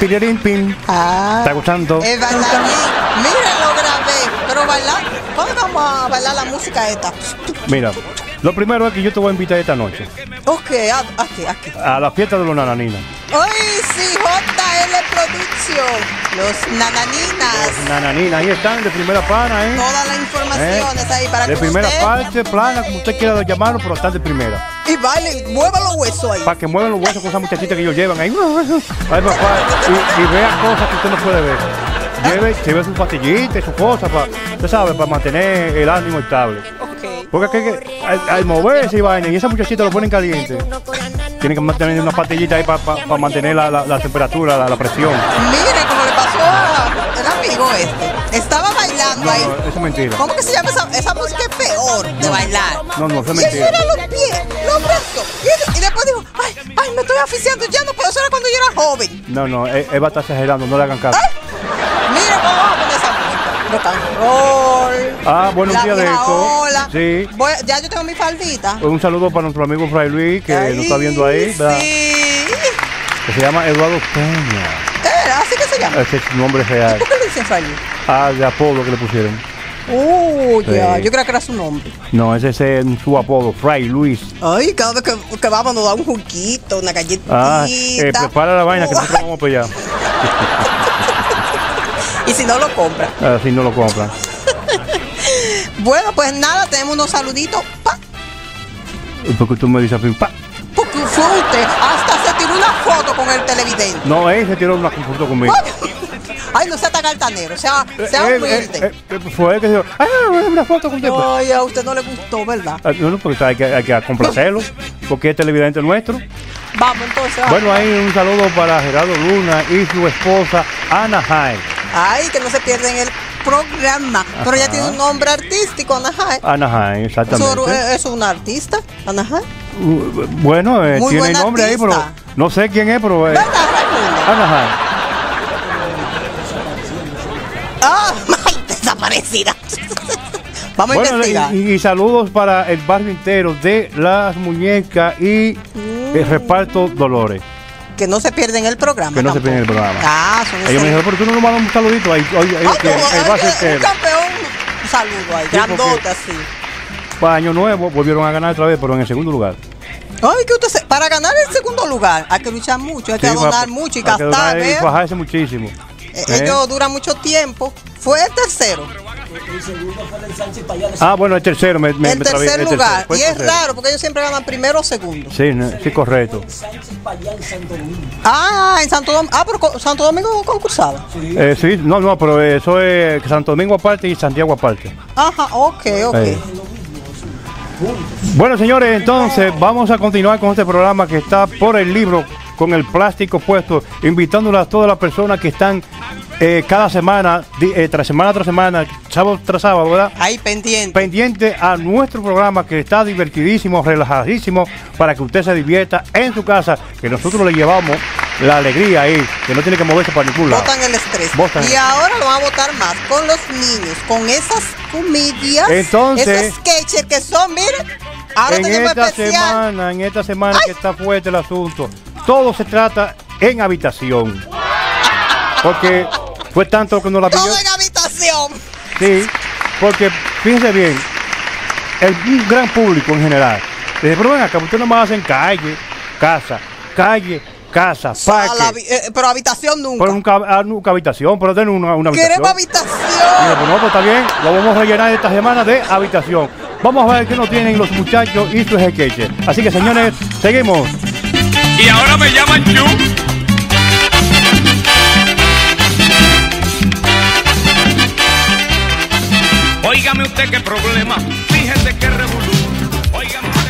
pirirín, pim. ¿Está gustando? Es bailarín. Mira, lo grabé. Pero bailar, ¿cuándo vamos a bailar la música esta? Mira, lo primero es que yo te voy a invitar esta noche. Ok, aquí. A la fiesta de los nananinas. ¡Ay, sí! JL Production. Los nananinas. Los nananinas, ahí están, de primera plana, ¿eh? Todas las informaciones ahí para que de primera usted... parte, plana, como usted quiera llamarlo, pero están de primera. Y baile, mueva los huesos ahí. Para que muevan los huesos con esa muchachita que ellos llevan ahí. Ay, papá, y vea cosas que usted no puede ver. Lleve sus pastillitas, sus cosas, usted sabe, para mantener el ánimo estable. Ok. Porque al moverse y vaina, y esa muchachita lo ponen caliente. Tienen que mantener una pastillita ahí para mantener la temperatura, la presión. Mire, como le pasó al amigo este. Estaba bailando ahí. No, eso es mentira. ¿Cómo que se llama esa música? Es peor de bailar. No, eso es Y eso mentira. era los pies, los brazos. Y después dijo, ay, me estoy asfixiando. Ya no puedo. Eso era cuando yo era joven. No, él va a estar exagerando, no le hagan caso. Mire, ¿cómo vamos a poner esa música? Rock and roll. Buenos días de esto. Hola. Sí. Ya yo tengo mi faldita. Un saludo para nuestro amigo Fray Luis, que nos está viendo ahí, ¿verdad? Sí. Que se llama Eduardo Peña. ¿Así que se llama? Ese es su nombre real. ¿Por qué le dicen Fray Luis? De apodo que le pusieron. Ya. Sí. Yo creo que era su nombre. No, ese es su apodo, Fray Luis. Ay, cada vez que vamos nos da un juguito, una galletita. Prepara la vaina que nosotros vamos para allá. Y si no lo compra. Así no lo compran. Bueno, pues nada, tenemos unos saluditos. ¡Pa! Porque tú me dices, pa. Porque fue usted. Hasta se tiró una foto con el televidente. No, él se tiró una foto conmigo. Ay, no sea tan altanero, sea humilde. Fue él que dijo, una foto contigo. Ay, a usted no le gustó, ¿verdad? No, porque hay que complacerlo, porque es televidente nuestro. Vamos entonces. Bueno, ahí un saludo para Gerardo Luna y su esposa Ana Jai. Ay, que no se pierden el programa. Pero ella tiene un nombre artístico, Ana Jai. Ana Jai, exactamente. ¿Es una artista, Ana Jai? Bueno, Muy tiene buena nombre artista. ahí, pero no sé quién es, pero ¿Verdad, Raimundo? Ana Jai. Desaparecida. Vamos a investigar. Y saludos para el barrio entero de Las Muñecas y el reparto Dolores. Que no se pierden el programa. Que no se pierden el programa. Son ellos me dijeron, pero tú no nos mandas un saludito ahí. El barrio entero. Un campeón, un saludo ahí, grandote así. Para Año Nuevo volvieron a ganar otra vez, pero en el segundo lugar. Ay, que usted para ganar el segundo lugar hay que luchar mucho, hay que donar mucho y gastar. Y bajarse muchísimo. Ellos duran mucho tiempo. Fue el tercero. El segundo fue del Sánchez Payán. Bueno, el tercero. El tercer lugar. Y es raro porque ellos siempre ganan primero o segundo. Sí, correcto. Sánchez Payán, Santo Domingo. En Santo Domingo. Pero Santo Domingo concursaba. Sí, no, pero eso es Santo Domingo aparte y Santiago aparte. Ajá, ok. Bueno, señores, entonces vamos a continuar con este programa que está por el libro con el plástico puesto, invitándolas a todas las personas que están cada semana, tras semana, sábado tras sábado, ¿verdad? Ahí pendiente. Pendiente a nuestro programa que está divertidísimo, relajadísimo, para que usted se divierta en su casa, que nosotros le llevamos la alegría ahí, que no tiene que moverse para ningún lado. Botan el estrés. Y ahora lo vamos a votar más con los niños, con esas comedias, entonces, esos sketches que son, miren, ahora tenemos especial. En esta semana que está fuerte el asunto, todo se trata en habitación. Porque fue tanto que no la Todo en habitación. Sí, porque fíjense bien, un gran público en general. Dice, pero ven acá, usted nomás hacen calle, casa, parque. Pero habitación nunca. Pero nunca habitación, pero den una habitación. Queremos habitación. Mira, pues no, pues está bien, lo vamos a rellenar esta semana de habitación. Vamos a ver qué nos tienen los muchachos y sus sketches. Así que, señores, seguimos. Y ahora me llaman Chu. Óigame usted qué problema, fíjese qué revolución. Óigame.